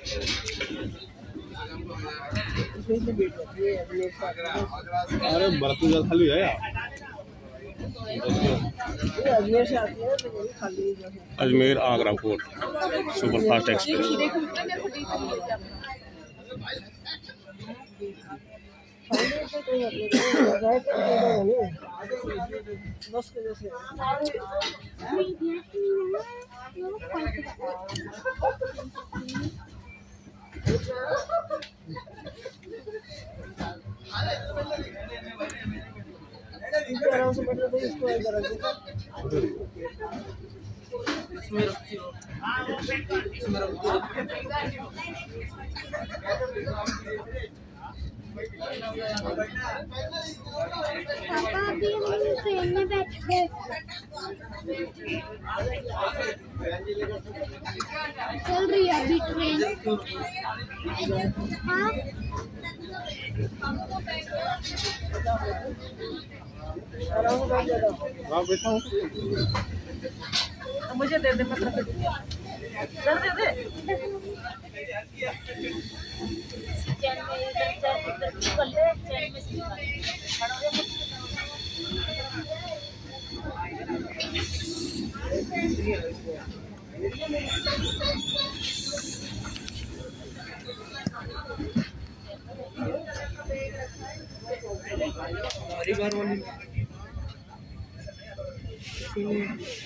अरे बर्तन जल खाली है यार। अजमेर से आती है तो खाली। Ajmer Agra fort super fast express. बस के जैसे आराम से बैठ रहे इसको इसमें रखती हो इसमें रखती हो। पापा अभी हम ट्रेन में बैठ गए। चल रही है अभी ट्रेन। हाँ बैठा हूँ। मुझे दे दे पत्र दे दे बार वाली